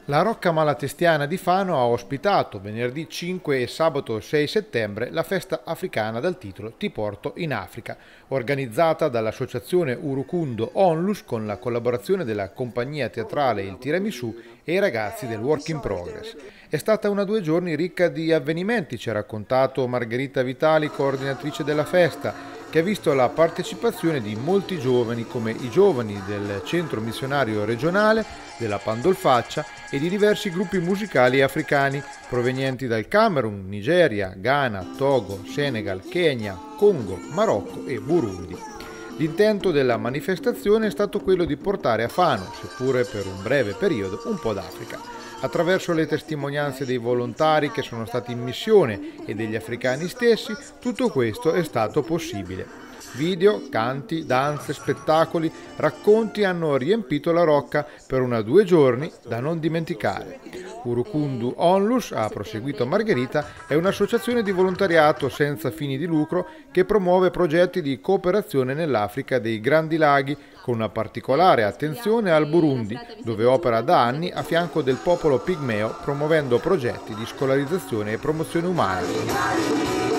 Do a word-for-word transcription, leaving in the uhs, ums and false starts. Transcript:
La Rocca Malatestiana di Fano ha ospitato venerdì cinque e sabato sei settembre la festa africana dal titolo Ti porto in Africa, organizzata dall'associazione Urukundo Onlus con la collaborazione della compagnia teatrale Il Tiramisù e i ragazzi del Work in Progress. È stata una due giorni ricca di avvenimenti, ci ha raccontato Margherita Vitali, coordinatrice della festa, che ha visto la partecipazione di molti giovani come i giovani del centro missionario regionale, della Pandolfaccia e di diversi gruppi musicali africani provenienti dal Camerun, Nigeria, Ghana, Togo, Senegal, Kenya, Congo, Marocco e Burundi. L'intento della manifestazione è stato quello di portare a Fano, seppure per un breve periodo, un po' d'Africa. Attraverso le testimonianze dei volontari che sono stati in missione e degli africani stessi, tutto questo è stato possibile. Video, canti, danze, spettacoli, racconti hanno riempito la Rocca per una due giorni da non dimenticare. Urukundu Onlus, ha proseguito Margherita, è un'associazione di volontariato senza fini di lucro che promuove progetti di cooperazione nell'Africa dei Grandi Laghi, con una particolare attenzione al Burundi, dove opera da anni a fianco del popolo pigmeo promuovendo progetti di scolarizzazione e promozione umana.